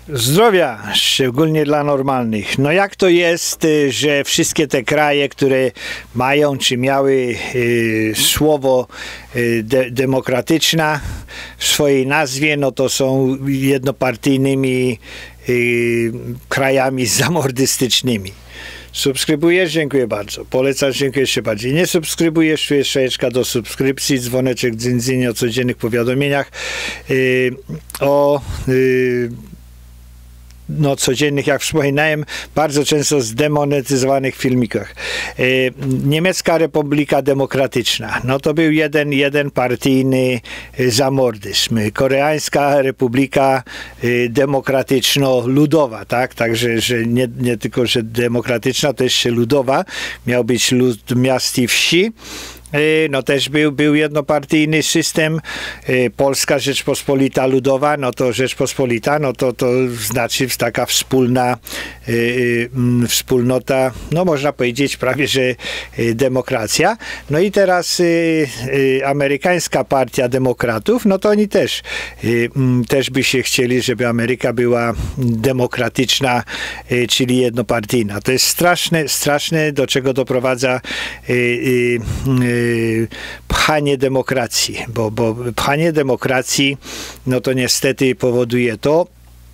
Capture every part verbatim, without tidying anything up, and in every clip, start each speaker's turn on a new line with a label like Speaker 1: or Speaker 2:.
Speaker 1: Zdrowia, szczególnie dla normalnych. No jak to jest, że wszystkie te kraje, które mają czy miały y, słowo y, de, demokratyczna w swojej nazwie, no to są jednopartyjnymi y, krajami zamordystycznymi. Subskrybujesz? Dziękuję bardzo. Polecasz? Dziękuję jeszcze bardziej. Nie subskrybujesz? Tu jest szajeczka do subskrypcji, dzwoneczek dzyndzyn o codziennych powiadomieniach, y, o y, no, codziennych, jak wspominałem, bardzo często zdemonetyzowanych filmikach. E, Niemiecka Republika Demokratyczna, no to był jeden, jeden partyjny zamordyzm. Koreańska Republika Demokratyczno-Ludowa, tak? Także, że nie, nie tylko, że demokratyczna, to jeszcze ludowa. Miał być lud miast i wsi. No też był, był jednopartyjny system. Polska Rzeczpospolita Ludowa, no to Rzeczpospolita, no to, to znaczy taka wspólna y, y, wspólnota, no można powiedzieć prawie, że y, demokracja. No i teraz y, y, amerykańska Partia Demokratów, no to oni też y, y, też by się chcieli, żeby Ameryka była demokratyczna, y, czyli jednopartyjna. To jest straszne, straszne, do czego doprowadza y, y, y, pchanie demokracji, bo, bo pchanie demokracji, no to niestety powoduje to,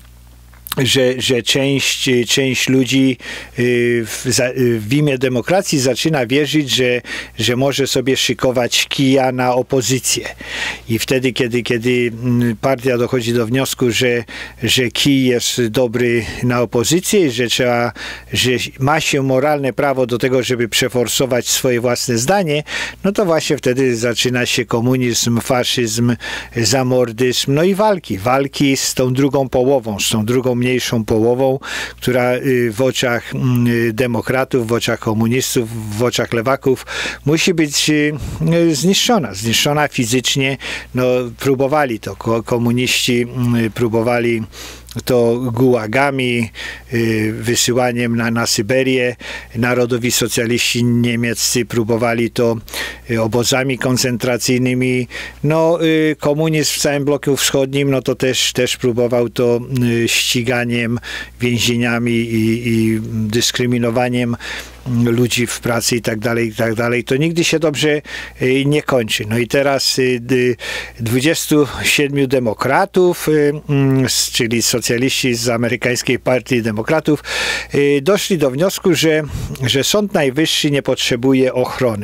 Speaker 1: Że, że część, część ludzi w, w imię demokracji zaczyna wierzyć, że, że może sobie szykować kija na opozycję. I wtedy, kiedy, kiedy partia dochodzi do wniosku, że, że kij jest dobry na opozycję, że, trzeba, że ma się moralne prawo do tego, żeby przeforsować swoje własne zdanie, no to właśnie wtedy zaczyna się komunizm, faszyzm, zamordyzm, no i walki. Walki z tą drugą połową, z tą drugą mniejszą połową, która w oczach demokratów, w oczach komunistów, w oczach lewaków musi być zniszczona. Zniszczona fizycznie. No, próbowali to. Komuniści próbowali to gułagami, wysyłaniem na, na Syberię. Narodowi socjaliści niemieccy próbowali to obozami koncentracyjnymi. No, komunizm w całym bloku wschodnim, no to też, też próbował to ściganiem, więzieniami i, i dyskryminowaniem ludzi w pracy i tak dalej, i tak dalej. To nigdy się dobrze nie kończy. No i teraz dwudziestu siedmiu demokratów, czyli socjaliści z amerykańskiej Partii Demokratów, doszli do wniosku, że, że Sąd Najwyższy nie potrzebuje ochrony.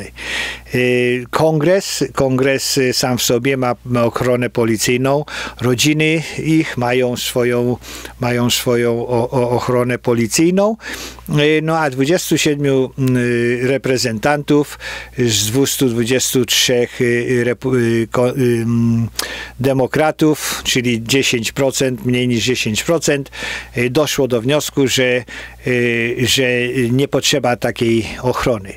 Speaker 1: Kongres, kongres sam w sobie ma, ma ochronę policyjną, rodziny ich mają swoją, mają swoją o, o ochronę policyjną, no a dwudziestu siedmiu reprezentantów z dwustu dwudziestu trzech demokratów, czyli dziesięć procent, mniej niż dziesięć procent, doszło do wniosku, że, że nie potrzeba takiej ochrony.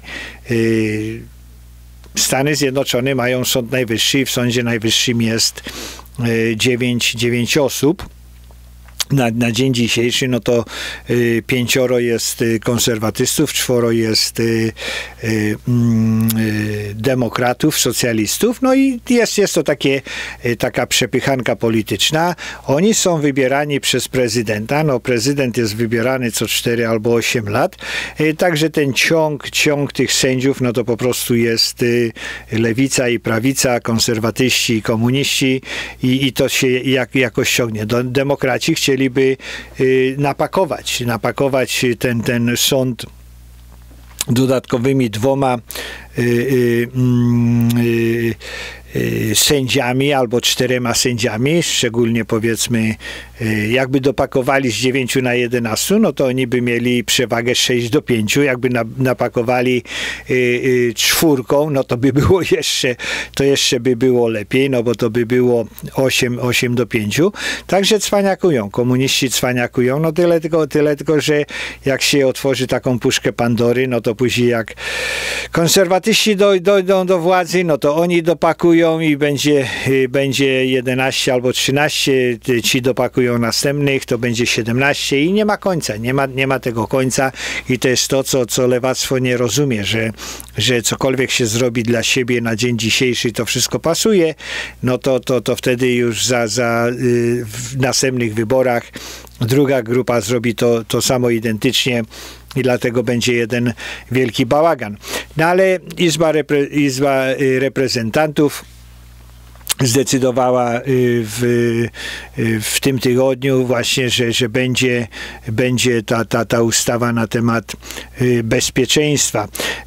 Speaker 1: Stany Zjednoczone mają Sąd Najwyższy i w Sądzie Najwyższym jest dziewięć, dziewięć osób. Na, na dzień dzisiejszy, no to y, pięcioro jest y, konserwatystów, czworo jest y, y, y, demokratów, socjalistów, no i jest, jest to takie, y, taka przepychanka polityczna. Oni są wybierani przez prezydenta, no prezydent jest wybierany co cztery albo osiem lat, y, także ten ciąg, ciąg tych sędziów, no to po prostu jest y, lewica i prawica, konserwatyści i komuniści i, i to się jak, jakoś ciągnie. Do, demokraci chcieli by y, napakować, napakować ten, ten sąd dodatkowymi dwoma y, y, y, y, sędziami albo czterema sędziami, szczególnie powiedzmy jakby dopakowali z dziewięciu na jedenastu, no to oni by mieli przewagę sześć do pięciu, jakby na, napakowali y, y, czwórką, no to by było jeszcze, to jeszcze by było lepiej, no bo to by było osiem, osiem do pięciu. Także cwaniakują, komuniści cwaniakują, no tyle tylko, tyle tylko, że jak się otworzy taką puszkę Pandory, no to później jak konserwatyści dojdą do, do, do władzy, no to oni dopakują i będzie, będzie jedenaście albo trzynaście, ci dopakują następnych, to będzie siedemnaście i nie ma końca, nie ma, nie ma tego końca i to jest to, co, co lewactwo nie rozumie, że, że cokolwiek się zrobi dla siebie na dzień dzisiejszy, to wszystko pasuje, no to, to, to wtedy już za, za y, w następnych wyborach druga grupa zrobi to, to samo identycznie i dlatego będzie jeden wielki bałagan. No ale Izba, Repre, Izba Reprezentantów zdecydowała w, w tym tygodniu właśnie, że, że będzie, będzie ta, ta, ta ustawa na temat bezpieczeństwa.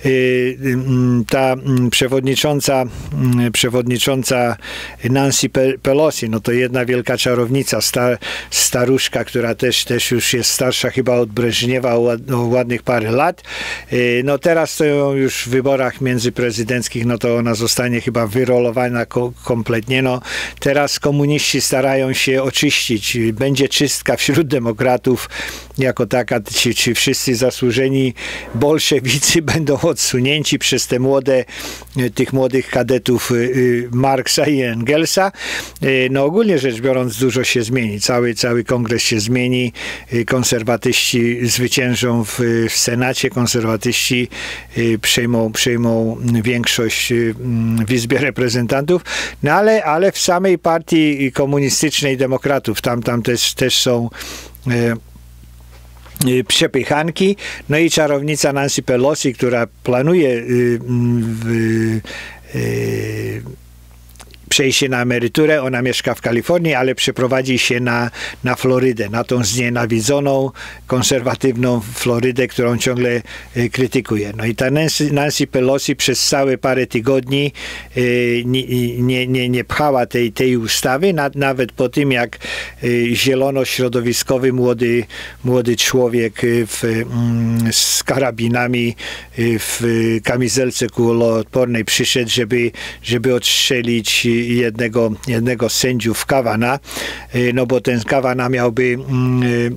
Speaker 1: Ta przewodnicząca, przewodnicząca Nancy Pelosi, no to jedna wielka czarownica, star, staruszka, która też, też już jest starsza chyba od Breżniewa o, o ładnych parę lat. No teraz to ją już w wyborach międzyprezydenckich, no to ona zostanie chyba wyrolowana ko, kompletnie. No, teraz komuniści starają się oczyścić. Będzie czystka wśród demokratów jako taka, czy, czy wszyscy zasłużeni bolszewicy będą odsunięci przez te młode, tych młodych kadetów Marksa i Engelsa. No ogólnie rzecz biorąc dużo się zmieni. Cały, cały kongres się zmieni. Konserwatyści zwyciężą w, w Senacie. Konserwatyści przejmą, przejmą większość w Izbie Reprezentantów. No ale ale w samej partii komunistycznej demokratów, tam, tam też, też są e, e, przepychanki. No i czarownica Nancy Pelosi, która planuje e, w, e, przejście na emeryturę, ona mieszka w Kalifornii, ale przeprowadzi się na, na Florydę, na tą znienawidzoną, konserwatywną Florydę, którą ciągle y, krytykuje. No i ta Nancy, Nancy Pelosi przez całe parę tygodni y, nie, nie, nie, nie pchała tej, tej ustawy, na, nawet po tym, jak y, zielono-środowiskowy młody, młody człowiek w, y, z karabinami y, w kamizelce kuloodpornej przyszedł, żeby, żeby odstrzelić jednego, jednego z sędziów Kawana, no bo ten Kawana miałby mm,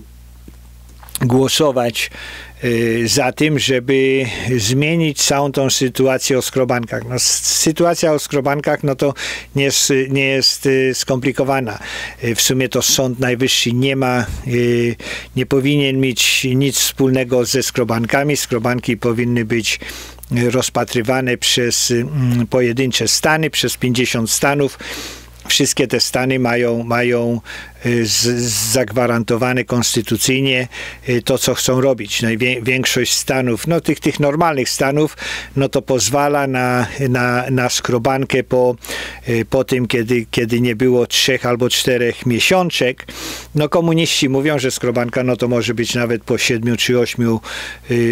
Speaker 1: głosować za tym, żeby zmienić całą tą sytuację o skrobankach. No, sytuacja o skrobankach no to nie jest, nie jest skomplikowana. W sumie to Sąd Najwyższy nie ma, nie powinien mieć nic wspólnego ze skrobankami. Skrobanki powinny być rozpatrywane przez pojedyncze stany, przez pięćdziesiąt stanów. Wszystkie te stany mają, mają z, zagwarantowane konstytucyjnie to, co chcą robić. No i wie, większość stanów, no tych, tych normalnych stanów, no to pozwala na, na, na skrobankę po, po tym, kiedy, kiedy nie było trzech albo czterech miesiączek. No komuniści mówią, że skrobanka no to może być nawet po siedmiu czy ośmiu y, y,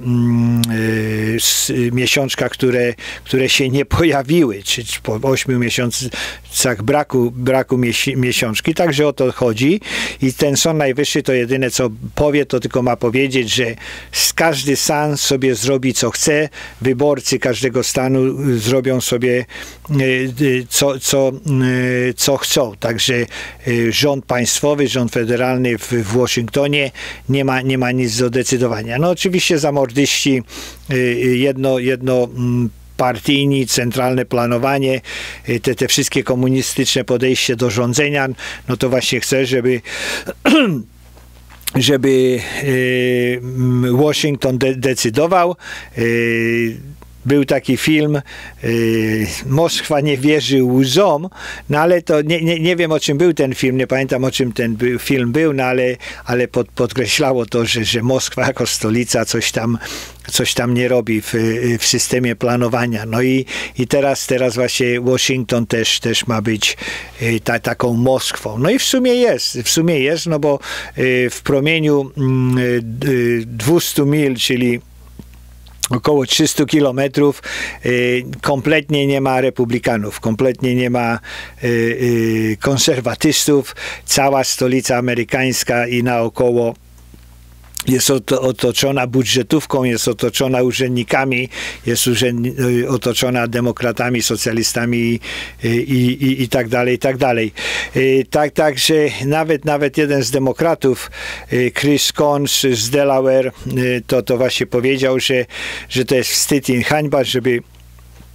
Speaker 1: y, y, miesiączkach, które, które się nie pojawiły, czy, czy po ośmiu miesiącach braku, braku miesi, miesiączki. Także o to chodzi i ten Sąd Najwyższy to jedyne co powie, to tylko ma powiedzieć, że każdy stan sobie zrobi co chce, wyborcy każdego stanu zrobią sobie co, co, co chcą. Także rząd państwowy, rząd federalny w, w Waszyngtonie nie ma, nie ma nic do decydowania. No oczywiście zamordyści jedno, jedno partyjni, centralne planowanie, te, te wszystkie komunistyczne podejście do rządzenia, no to właśnie chcę, żeby żeby Waszyngton de decydował. Był taki film y, Moskwa nie wierzy łzom, no ale to nie, nie, nie wiem o czym był ten film, nie pamiętam o czym ten był, film był, no ale, ale pod, podkreślało to, że, że Moskwa jako stolica coś tam, coś tam nie robi w, w systemie planowania. No i, i teraz, teraz właśnie Waszyngton też, też ma być y, ta, taką Moskwą. No i w sumie jest, w sumie jest, no bo y, w promieniu y, y, dwieście mil, czyli około trzysta kilometrów, y, kompletnie nie ma republikanów, kompletnie nie ma y, y, konserwatystów. Cała stolica amerykańska i naokoło jest otoczona budżetówką, jest otoczona urzędnikami, jest urzędni, otoczona demokratami, socjalistami i, i, i, i tak dalej, i tak dalej. Tak, także nawet, nawet jeden z demokratów, Chris Coons z Delaware, to, to właśnie powiedział, że, że to jest wstyd i hańba, żeby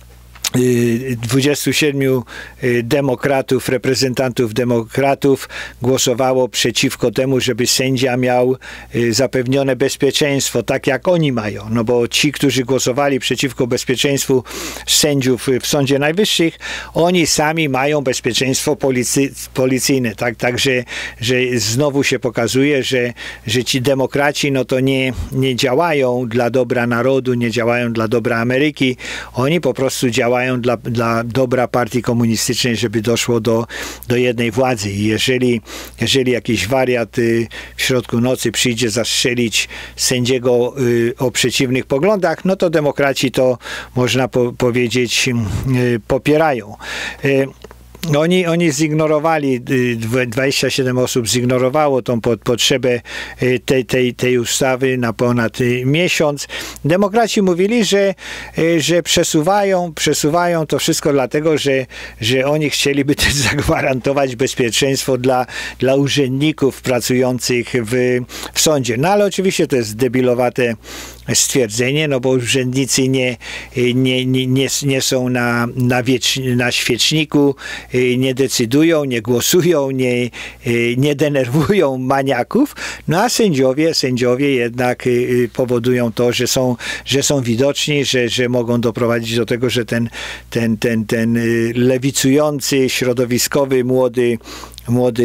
Speaker 1: dwudziestu siedmiu demokratów, reprezentantów demokratów głosowało przeciwko temu, żeby sędzia miał zapewnione bezpieczeństwo, tak jak oni mają. No bo ci, którzy głosowali przeciwko bezpieczeństwu sędziów w Sądzie Najwyższym, oni sami mają bezpieczeństwo policy, policyjne. Tak, także że znowu się pokazuje, że, że ci demokraci no to nie, nie działają dla dobra narodu, nie działają dla dobra Ameryki. Oni po prostu działają Dla, dla dobra partii komunistycznej, żeby doszło do, do jednej władzy. I jeżeli, jeżeli jakiś wariat y, w środku nocy przyjdzie zastrzelić sędziego y, o przeciwnych poglądach, no to demokraci to, można po, powiedzieć, y, popierają. Y, Oni, oni zignorowali, dwadzieścia siedem osób zignorowało tą potrzebę tej, tej, tej ustawy na ponad miesiąc. Demokraci mówili, że, że przesuwają, przesuwają to wszystko dlatego, że, że oni chcieliby też zagwarantować bezpieczeństwo dla, dla urzędników pracujących w, w sądzie. No ale oczywiście to jest debilowate stwierdzenie, no bo urzędnicy nie, nie, nie, nie, nie są na, na, wiecz, na świeczniku, nie decydują, nie głosują, nie, nie denerwują maniaków, no a sędziowie, sędziowie jednak powodują to, że są, że są widoczni, że, że mogą doprowadzić do tego, że ten, ten, ten, ten lewicujący, środowiskowy, młody młody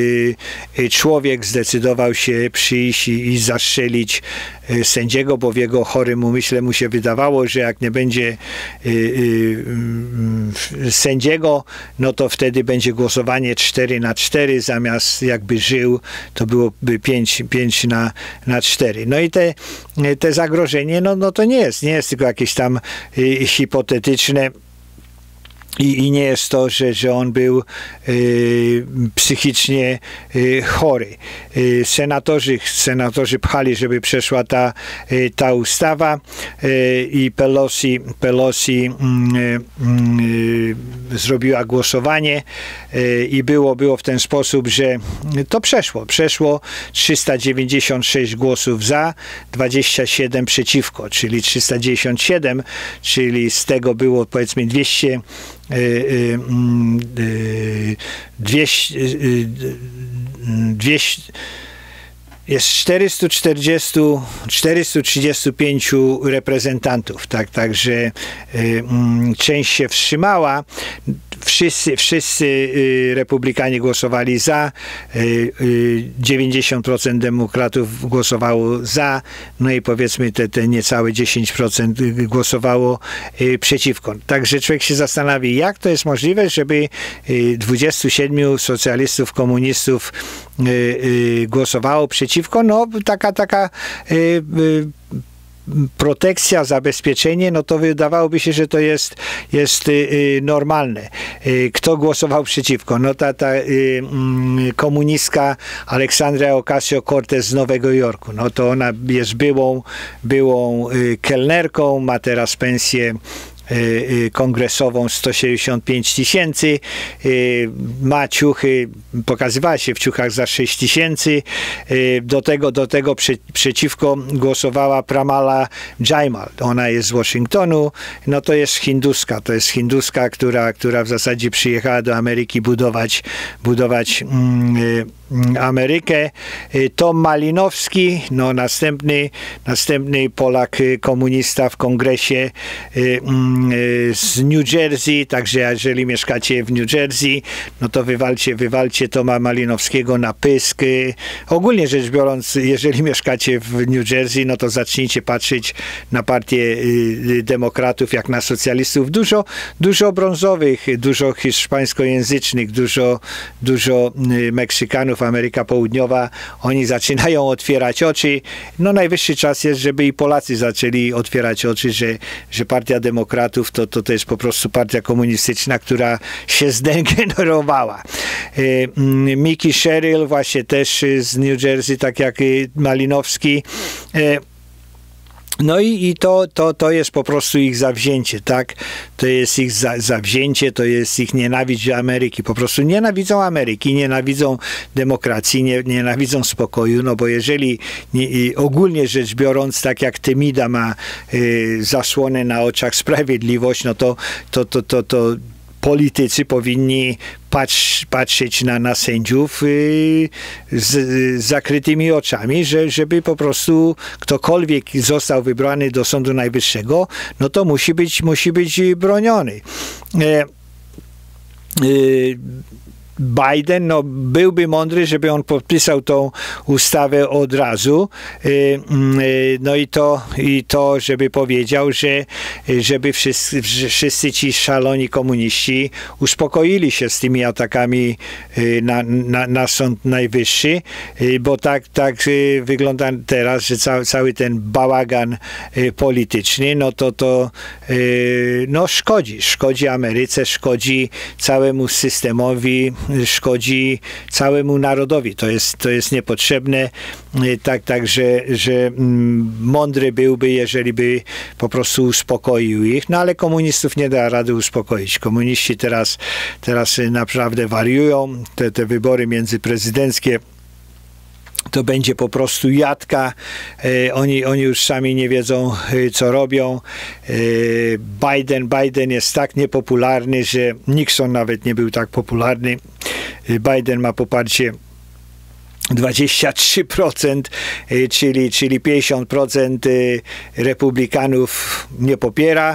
Speaker 1: y, y, człowiek zdecydował się przyjść i, i zastrzelić y, sędziego, bo w jego chorym umyśle mu się wydawało, że jak nie będzie y, y, y, sędziego, no to wtedy będzie głosowanie cztery na cztery, zamiast jakby żył, to byłoby pięć na cztery. No i te, te zagrożenie, no, no to nie jest, nie jest tylko jakieś tam y, hipotetyczne. I, I nie jest to, że, że on był y, psychicznie y, chory. Y, senatorzy, senatorzy pchali, żeby przeszła ta, y, ta ustawa y, i Pelosi, Pelosi y, y, zrobiła głosowanie y, i było, było w ten sposób, że to przeszło. Przeszło trzysta dziewięćdziesiąt sześć głosów za, dwadzieścia siedem przeciwko, czyli trzysta dziewięćdziesiąt siedem, czyli z tego było powiedzmy dwieście dwieście, dwieście jest czterysta czterdzieści, czterysta trzydzieści pięć reprezentantów, tak, także y, y, część się wstrzymała. Wszyscy, wszyscy y, republikanie głosowali za, y, y, dziewięćdziesiąt procent demokratów głosowało za, no i powiedzmy te, te niecałe dziesięć procent głosowało y, przeciwko. Także człowiek się zastanawia, jak to jest możliwe, żeby y, dwudziestu siedmiu socjalistów, komunistów y, y, głosowało przeciwko. No taka, taka y, y, protekcja, zabezpieczenie, no to wydawałoby się, że to jest, jest y, normalne. Y, kto głosował przeciwko? No ta, ta y, y, komunistka Aleksandria Ocasio-Cortez z Nowego Jorku. No to ona jest byłą, byłą y, kelnerką, ma teraz pensję kongresową sto siedemdziesiąt pięć tysięcy, ma ciuchy, pokazywała się w ciuchach za sześć tysięcy, do tego, do tego prze, przeciwko głosowała Pramila Jayapal, ona jest z Waszyngtonu, no to jest hinduska, to jest hinduska, która, która w zasadzie przyjechała do Ameryki budować, budować mm, Amerykę. Tom Malinowski, no następny, następny Polak komunista w kongresie z New Jersey, także jeżeli mieszkacie w New Jersey, no to wywalcie, wywalcie Toma Malinowskiego na pysk. Ogólnie rzecz biorąc, jeżeli mieszkacie w New Jersey, no to zacznijcie patrzeć na partię demokratów jak na socjalistów. Dużo, dużo brązowych, dużo hiszpańskojęzycznych, dużo, dużo Meksykanów, Ameryka Południowa, oni zaczynają otwierać oczy. No najwyższy czas jest, żeby i Polacy zaczęli otwierać oczy, że, że partia demokratów to, to, to jest po prostu partia komunistyczna, która się zdegenerowała. Mickey Sherrill właśnie też z New Jersey, tak jak Malinowski, No i, i to, to, to jest po prostu ich zawzięcie, tak? To jest ich za, zawzięcie, to jest ich nienawiść do Ameryki. Po prostu nienawidzą Ameryki, nienawidzą demokracji, nie, nienawidzą spokoju, no bo jeżeli nie, ogólnie rzecz biorąc, tak jak Temida ma y, zasłonę na oczach sprawiedliwość, no to, to, to, to, to politycy powinni patrz, patrzeć na, na sędziów yy, z, z zakrytymi oczami, że, żeby po prostu ktokolwiek został wybrany do Sądu Najwyższego, no to musi być, musi być broniony. E, yy, Biden, no, byłby mądry, żeby on podpisał tą ustawę od razu, no i to, i to żeby powiedział, że żeby wszyscy, wszyscy ci szaloni komuniści uspokoili się z tymi atakami na, na, na Sąd Najwyższy, bo tak, tak wygląda teraz, że cały, cały ten bałagan polityczny, no to to no, szkodzi, szkodzi Ameryce, szkodzi całemu systemowi, szkodzi całemu narodowi. To jest, to jest niepotrzebne. Tak, tak że, że mądry byłby, jeżeli by po prostu uspokoił ich. No ale komunistów nie da rady uspokoić. Komuniści teraz, teraz naprawdę wariują. Te, te wybory międzyprezydenckie to będzie po prostu jadka. E, oni, oni już sami nie wiedzą, e, co robią. E, Biden, Biden jest tak niepopularny, że Nixon nawet nie był tak popularny. E, Biden ma poparcie dwadzieścia trzy procent, czyli, czyli pięćdziesiąt procent republikanów nie popiera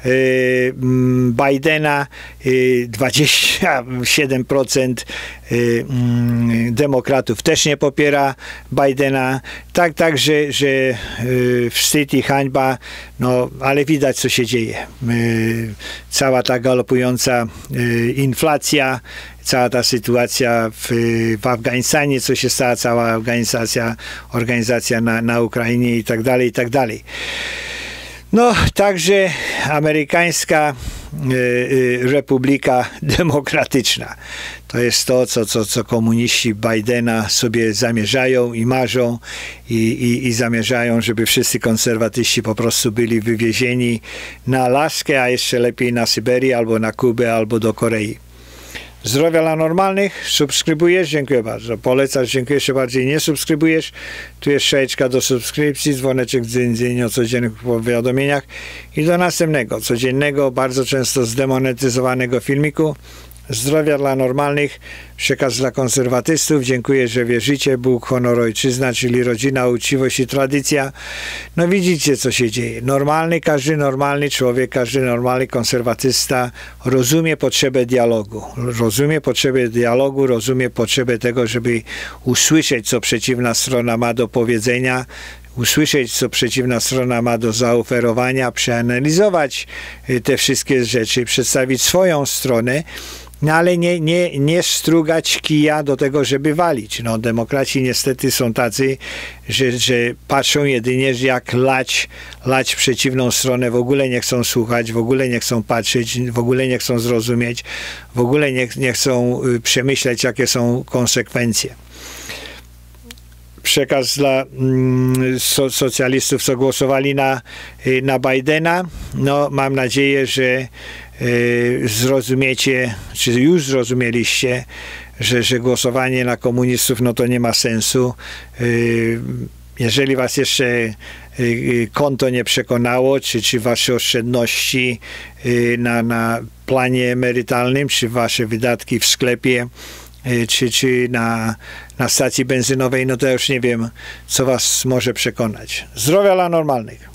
Speaker 1: Bidena, dwadzieścia siedem procent demokratów też nie popiera Bidena. Tak, tak, że, że wstyd i hańba, no ale widać, co się dzieje. Cała ta galopująca inflacja, cała ta sytuacja w, w Afganistanie, co się stała, cała organizacja, organizacja na, na Ukrainie i tak dalej, i tak dalej. No, także amerykańska y, y, Republika Demokratyczna. To jest to, co, co, co komuniści Bidena sobie zamierzają i marzą i, i, i zamierzają, żeby wszyscy konserwatyści po prostu byli wywiezieni na Alaskę, a jeszcze lepiej na Syberię, albo na Kubę, albo do Korei. Zdrowia dla normalnych, subskrybujesz? Dziękuję bardzo. Polecasz? Dziękuję jeszcze bardziej. Nie subskrybujesz? Tu jest szajeczka do subskrypcji, dzwoneczek dzyń, dzyń o codziennych powiadomieniach i do następnego, codziennego, bardzo często zdemonetyzowanego filmiku. Zdrowia dla normalnych, przekaz dla konserwatystów. Dziękuję, że wierzycie. Bóg, honor, ojczyzna, czyli rodzina, uczciwość i tradycja. No widzicie, co się dzieje. Normalny, każdy normalny człowiek, każdy normalny konserwatysta rozumie potrzebę dialogu. Rozumie potrzebę dialogu, rozumie potrzebę tego, żeby usłyszeć, co przeciwna strona ma do powiedzenia, usłyszeć, co przeciwna strona ma do zaoferowania, przeanalizować te wszystkie rzeczy, przedstawić swoją stronę, no ale nie, nie, nie strugać kija do tego, żeby walić. No, demokraci niestety są tacy, że, że patrzą jedynie, jak lać, lać przeciwną stronę, w ogóle nie chcą słuchać, w ogóle nie chcą patrzeć, w ogóle nie chcą zrozumieć, w ogóle nie, nie chcą przemyśleć, jakie są konsekwencje. Przekaz dla mm, so, socjalistów, co głosowali na, na Bidena. No, mam nadzieję, że y, zrozumiecie, czy już zrozumieliście, że, że głosowanie na komunistów, no to nie ma sensu. Y, jeżeli was jeszcze y, konto nie przekonało, czy, czy wasze oszczędności y, na, na planie emerytalnym, czy wasze wydatki w sklepie, czy, czy na, na stacji benzynowej, no to ja już nie wiem, co was może przekonać. Zdrowia dla normalnych.